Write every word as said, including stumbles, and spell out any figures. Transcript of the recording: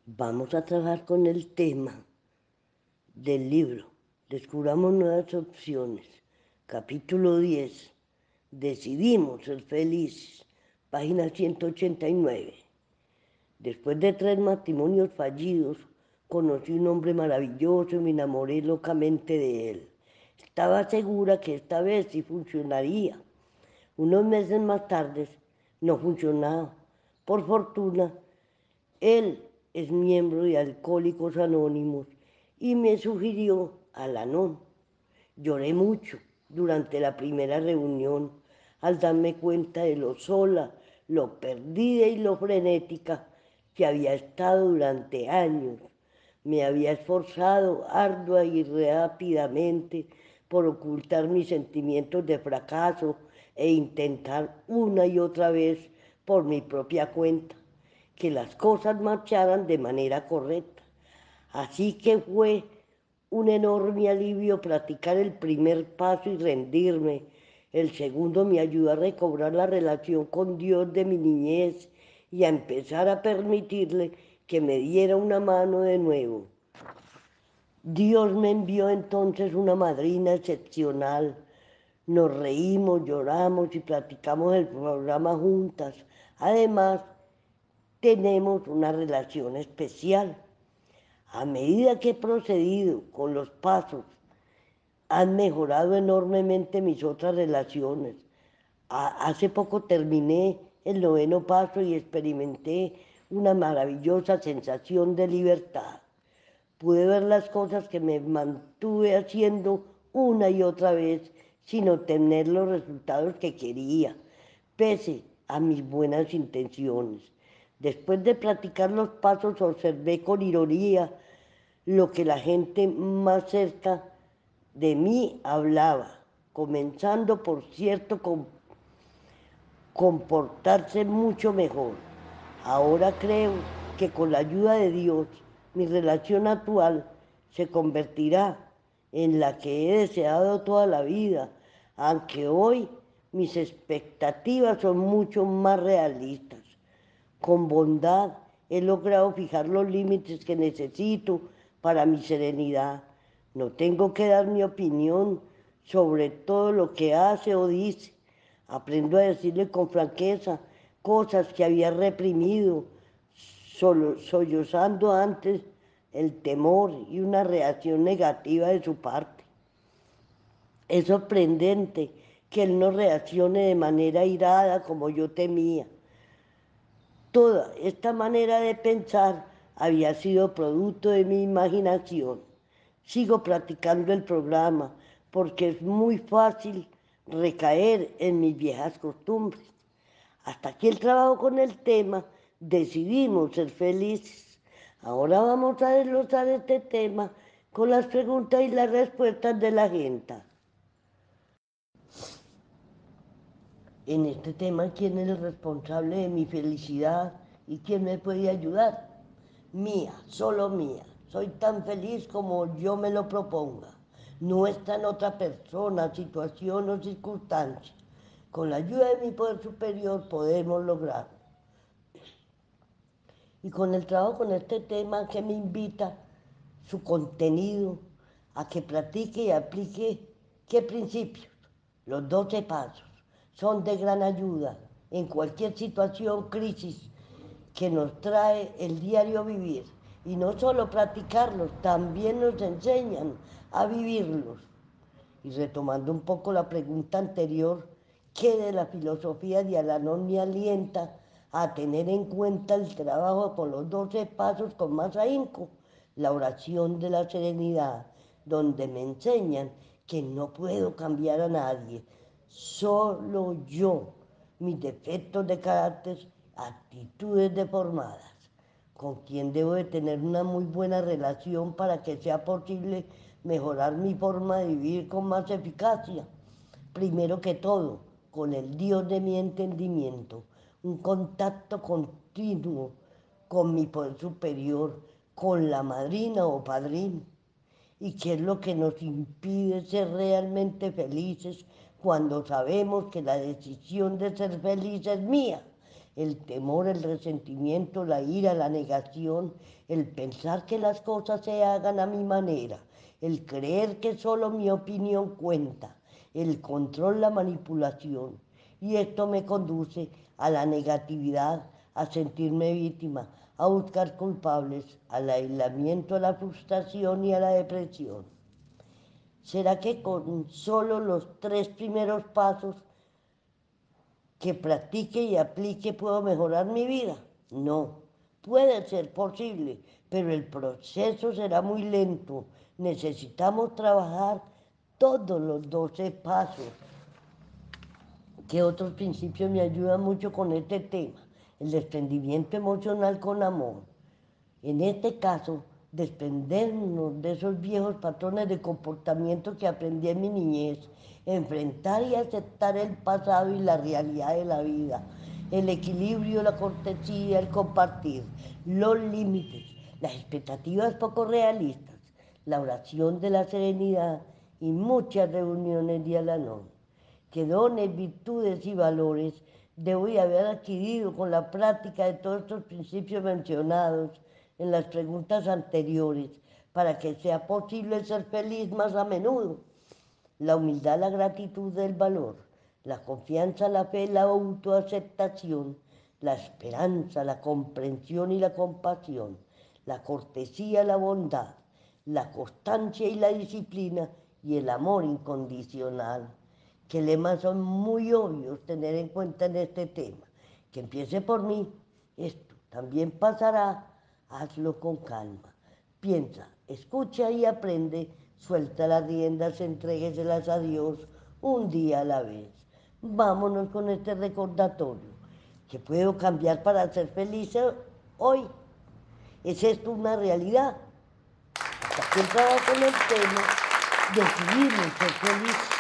Vamos a trabajar con el tema del libro. Descubramos nuevas opciones. Capítulo diez. Decidimos ser felices. Página ciento ochenta y nueve. Después de tres matrimonios fallidos, conocí un hombre maravilloso y me enamoré locamente de él. Estaba segura que esta vez sí funcionaría. Unos meses más tarde no funcionaba. Por fortuna, él es miembro de Alcohólicos Anónimos y me sugirió Al-Anon. Lloré mucho durante la primera reunión al darme cuenta de lo sola, lo perdida y lo frenética que había estado durante años. Me había esforzado ardua y rápidamente por ocultar mis sentimientos de fracaso e intentar una y otra vez por mi propia cuenta que las cosas marcharan de manera correcta. Así que fue un enorme alivio practicar el primer paso y rendirme. El segundo me ayudó a recobrar la relación con Dios de mi niñez y a empezar a permitirle que me diera una mano de nuevo. Dios me envió entonces una madrina excepcional. Nos reímos, lloramos y platicamos el programa juntas. Además, tenemos una relación especial. A medida que he procedido con los pasos, han mejorado enormemente mis otras relaciones. Hace poco terminé el noveno paso y experimenté una maravillosa sensación de libertad. Pude ver las cosas que me mantuve haciendo una y otra vez sin obtener los resultados que quería, pese a mis buenas intenciones. Después de practicar los pasos, observé con ironía lo que la gente más cerca de mí hablaba, comenzando, por cierto, con comportarse mucho mejor. Ahora creo que con la ayuda de Dios, mi relación actual se convertirá en la que he deseado toda la vida, aunque hoy mis expectativas son mucho más realistas. Con bondad he logrado fijar los límites que necesito para mi serenidad. No tengo que dar mi opinión sobre todo lo que hace o dice. Aprendo a decirle con franqueza cosas que había reprimido, solo, sollozando antes el temor y una reacción negativa de su parte. Es sorprendente que él no reaccione de manera irada como yo temía. Toda esta manera de pensar había sido producto de mi imaginación. Sigo practicando el programa porque es muy fácil recaer en mis viejas costumbres. Hasta aquí el trabajo con el tema. Decidimos ser felices. Ahora vamos a desglosar este tema con las preguntas y las respuestas de la gente. En este tema, ¿quién es el responsable de mi felicidad y quién me puede ayudar? Mía, solo mía. Soy tan feliz como yo me lo proponga. No está en otra persona, situación o circunstancia. Con la ayuda de mi poder superior podemos lograrlo. Y con el trabajo con este tema que me invita su contenido a que practique y aplique qué principios, los doce pasos, son de gran ayuda en cualquier situación, crisis que nos trae el diario vivir. Y no solo practicarlos, también nos enseñan a vivirlos. Y retomando un poco la pregunta anterior, ¿qué de la filosofía de Al-Anon me alienta a tener en cuenta el trabajo con los doce pasos con más ahínco? La oración de la serenidad, donde me enseñan que no puedo cambiar a nadie, solo yo, mis defectos de carácter, actitudes deformadas, con quien debo de tener una muy buena relación para que sea posible mejorar mi forma de vivir con más eficacia. Primero que todo, con el Dios de mi entendimiento, un contacto continuo con mi poder superior, con la madrina o padrino. ¿Y qué es lo que nos impide ser realmente felices cuando sabemos que la decisión de ser feliz es mía? el temor, el resentimiento, la ira, la negación, el pensar que las cosas se hagan a mi manera, el creer que solo mi opinión cuenta, el control, la manipulación. Y esto me conduce a la negatividad, a sentirme víctima, a buscar culpables, al aislamiento, a la frustración y a la depresión. ¿Será que con solo los tres primeros pasos que practique y aplique puedo mejorar mi vida? No, puede ser posible, pero el proceso será muy lento. Necesitamos trabajar todos los doce pasos. ¿Qué otros principios me ayudan mucho con este tema? El desprendimiento emocional con amor. En este caso, desprendernos de esos viejos patrones de comportamiento que aprendí en mi niñez, enfrentar y aceptar el pasado y la realidad de la vida, el equilibrio, la cortesía, el compartir, los límites, las expectativas poco realistas, la oración de la serenidad y muchas reuniones día a la noche. Que dones, virtudes y valores debo de haber adquirido con la práctica de todos estos principios mencionados en las preguntas anteriores para que sea posible ser feliz más a menudo. La humildad, la gratitud, el valor, la confianza, la fe, la autoaceptación, la esperanza, la comprensión y la compasión, la cortesía, la bondad, la constancia y la disciplina y el amor incondicional. Que lemas son muy obvios tener en cuenta en este tema. Que empiece por mí, esto también pasará, hazlo con calma. Piensa, escucha y aprende, suelta las riendas, entrégueselas a Dios un día a la vez. Vámonos con este recordatorio, que puedo cambiar para ser feliz hoy. ¿Es esto una realidad? Hasta aquí el trabajo en el tema, decidimos ser felices.